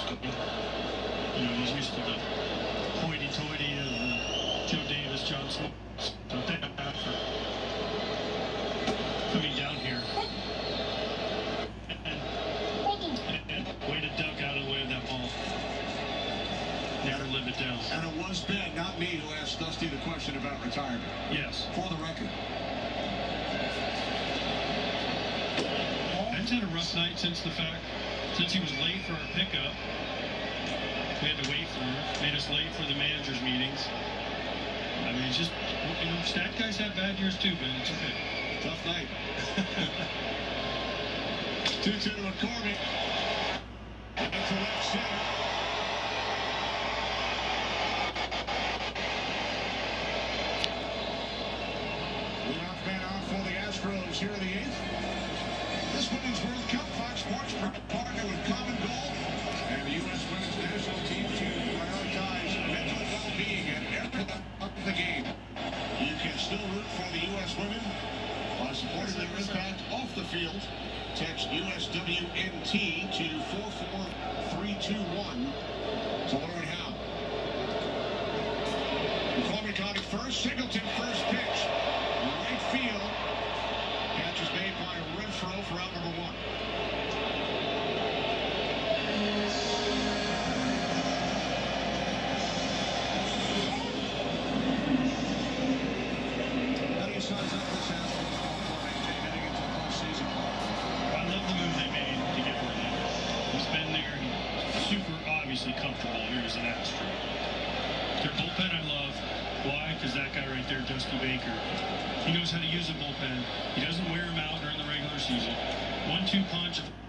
You know, he's used to the hoity-toity of Joe Davis, John Smith. So thank God for coming down here. And way to duck out of the way of that ball. Never live it down. And it was Ben, not me, who asked Dusty the question about retirement. Yes. For the record. Ben's had a rough night since he was late for our pickup. We had to wait for him. Made us late for the managers' meetings. I mean, it's just, you know, stat guys have bad years too, but it's okay. Tough night. 2-2 to McCormick. Into left center. Leadoff man out for the Astros here in the 8th. This Women's World Cup, Fox Sports partner with Common Goal and the U.S. Women's National Team to prioritize mental well-being at every level of the game. You can still root for the U.S. women by supporting their impact off the field. Text USWNT to 44321 to learn how. McCormick on it first. Singleton first pitch. Right field. Catch is made by Renfroe for out number 1. How do you size up this Astros heading into the postseason? I love the move they made to get Verlander. He's been there. He's super obviously comfortable here as an Astro. Their bullpen I love. Why? Because that guy right there, Dusty Baker, he knows how to use a bullpen. He doesn't wear him out during the regular season. 1-2 punch.